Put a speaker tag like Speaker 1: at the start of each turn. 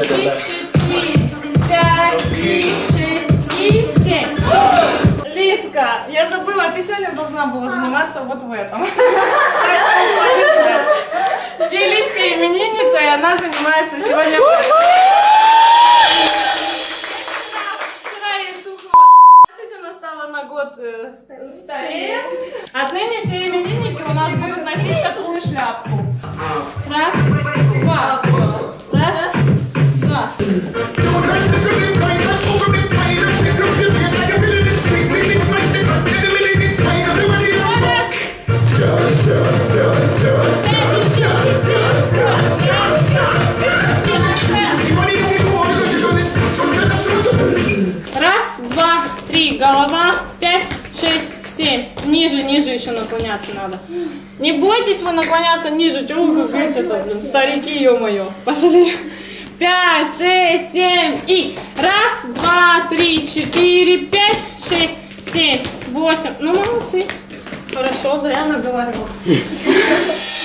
Speaker 1: 4, 5, 6 и 7. Лизка, я забыла, ты сегодня должна была заниматься вот в этом. И Лизка именинница, и она занимается сегодня в этом. Вчера ей стукнуло 20, она стала на год старее. Отныне все именинники у нас будут носить такую шляпку. Раз, два. Раз, два. Раз, два, три, голова, 5, 6, 7. Ниже, ниже еще наклоняться надо. Не бойтесь вы наклоняться ниже. Чего вы как это, блин, старики, ё-моё. Пошли. 5, 6, 7 и раз, два, три, 4, 5, 6, 7, 8. Ну, молодцы. Хорошо, зря наговорила.